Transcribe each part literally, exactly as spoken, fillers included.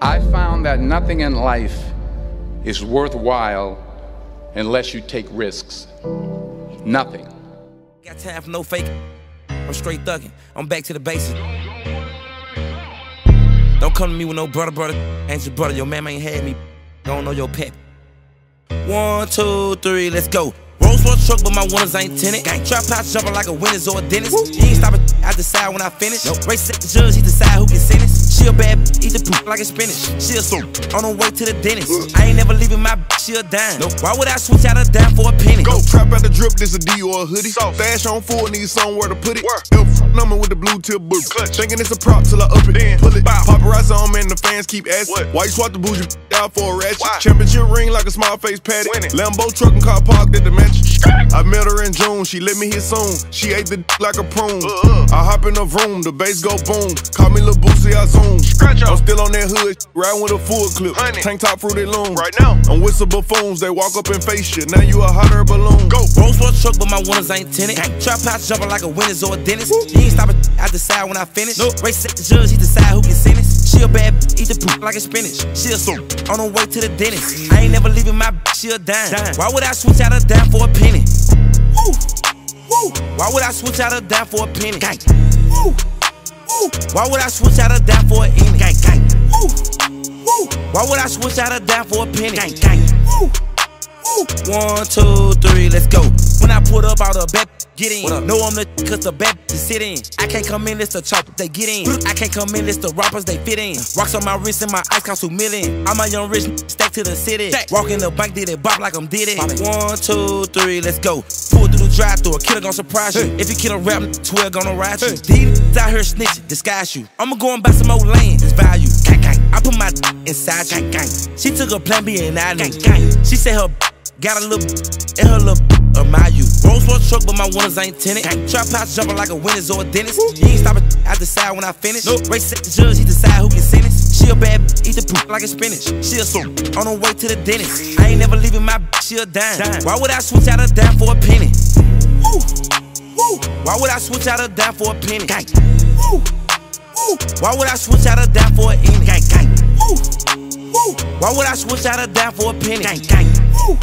I found that nothing in life is worthwhile unless you take risks. Nothing. Got time for no fake. I'm straight thugging. I'm back to the basics. Don't come to me with no brother, brother. Ain't your brother. Your mama ain't had me. Don't know your pep. One, two, three, let's go. Rolls Royce truck, but my winners ain't tinted. Gang trap house jumping like a winner's or a dentist. Woo. You ain't stopping, I decide when I finish. Nope. Race at the judge, he decide who can sentence. She a bad, eat the poop like a spinach. She a soup, on her way to the dentist. Woo. I ain't never leaving my bitch, she a dime. Nope. Why would I switch out a dime for a penny? Go trap out the drip, this a D or a hoodie. So. Stash on full, need somewhere to put it. F number with the blue tip boot. Clutch. Thinking it's a prop till I up it. Then pull it. Bow. Paparazzi on, man, the fans keep asking. What? Why you swap the bougie out for a ratchet? Why? Championship ring like a small face patty. Lambo truck and car parked at the mansion. I met her in June, she let me hit soon. She ate the d like a prune. Uh, uh. I hop in the room, the bass go boom. Call me Lil Boosie, I zoom. I'm still on that hood, riding with a full clip. Honey. Tank top fruity loom. Right now, I'm with some buffoons, they walk up and face you. Now you a hot air balloon. Go. Rolls Royce truck, but my winners ain't tinted. Trap house jumping like a winner's or a dentist. Woo. You ain't stopping, I decide when I finish. Nope. Race at the judge, he decide who can sentence. She a bad, eat the poop like a spinach. She a soup, on her way to the dentist. I ain't never leaving my bitch, she a dime. dime. Why would I switch out a dime for a penny? Woo. Woo. Why would I switch out a dime for a penny? Gang. Woo. Woo. Why would I switch out a dime for a penny? Gang, gang. Woo. Woo. Why would I switch out a dime for a penny? Gang, gang. Woo. Woo. One, two, three, let's go. When I put up, all the bad get in. Know I'm the cause the bad to sit in. I can't come in, it's the chopper, they get in. I can't come in, it's the rappers, they fit in. Rocks on my wrist and my ice cost two million. I'm a young rich stack to the city. Walk in the bank, did it bop like I'm did it. One, two, three, let's go. Pull through the drive through, a killer gon' surprise you. If you kill a rap, twelve gonna ride you. These out here snitching, disguise you. I'ma go and buy some old land, it's value. Gang, gang. I put my inside you. Gang, gang. She took a plan B and I knew. Gang, gang. She said her got a little in her little admire you. Rolls Royce truck, but my winners ain't tinted. Trap house jumping like a winner's or a dentist. Woo. You ain't stopping, I decide when I finish. Nope. Race at the judge, he decide who can sentence. She a bad, eat the poop like a spinach. She a soup, on her way to the dentist. I ain't never leaving my bitch, she a dime. dime. Why would I switch out a dime for a penny? Woo. Woo. Why would I switch out a dime for a penny? Gang. Woo. Woo. Why would I switch out a dime for a penny? Gang, gang. Woo. Woo. Why would I switch out a dime for a penny? Gang, gang. Woo.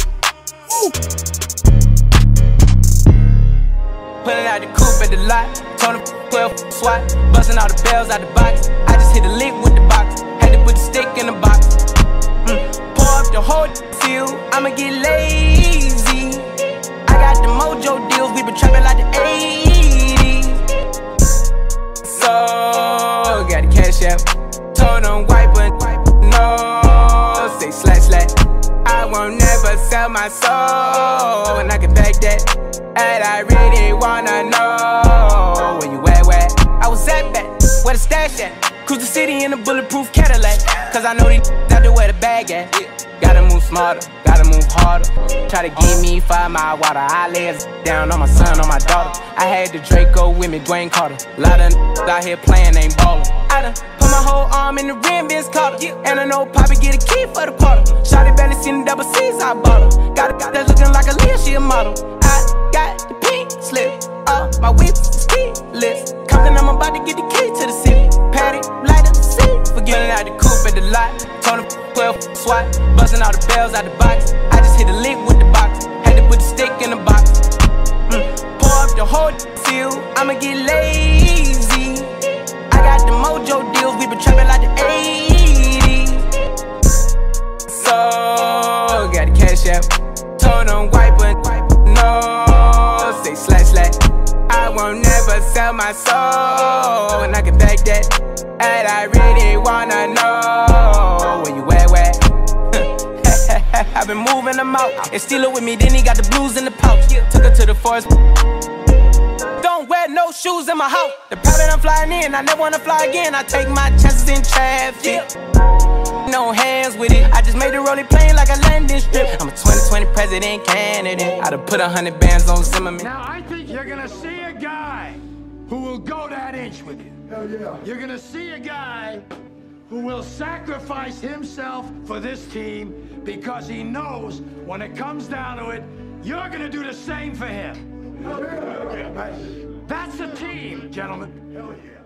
Pulling out the coupe at the lot, told him twelve swat, busting all the bells out the box. I just hit a lick with the box, had to put the stick in the box. Mm. Pour up the whole field, I'ma get lazy. I got the mojo deals, we been trapping like the eighties. So, got the cash out, told them wipe but no, say slash slash. I won't never sell my soul, and I can back that. And I really wanna know where you at, where I was at back, where the stash at. Cruise the city in a bulletproof Cadillac, cause I know these out there where the bag at. Gotta move smarter, gotta move harder. Try to give me five mile water, I lay down on my son, on my daughter. I had the Draco with me, Dwayne Carter. Lot of out here playing, ain't ballin'. I done put my whole arm in the rim, Vince Carter. And I know Poppy get a key for the quarter. Shawty barely seen the double C's, I bought her. Got a got that looking like a Leah, she a model. I got the pink slip, uh, my whip is keyless. Compton, I'm about to get the key to the city. Patty, light up the seat. Forgetting out the coupe at the lot. Told him twelve swat, busting all the bells out the box. I just hit a lick with the box, had to put the stick in the box. Mm. Pour up the whole field, I'ma get lazy. I got the mojo deals, we been trapping like the eighties. So, got the cash out, told them wipe but no, say slash slash. I won't never sell my soul, and I can back that. And I really wanna know where you at, where I've been moving them out, and steal it with me, then he got the blues in the pouch. Took her to the forest. Don't wear no shoes in my house. The private I'm flying in, I never wanna fly again. I take my chances in traffic. No hands with it. I just made the rolling plane like a landing strip. I'm a twenty twenty president candidate. I done put a hundred bands on Zimmerman. Now I think you're gonna see a guy who will go that inch with you. Hell yeah. You're gonna see a guy who will sacrifice himself for this team because he knows when it comes down to it, you're gonna do the same for him. Hell yeah. That's a team, gentlemen. Hell yeah.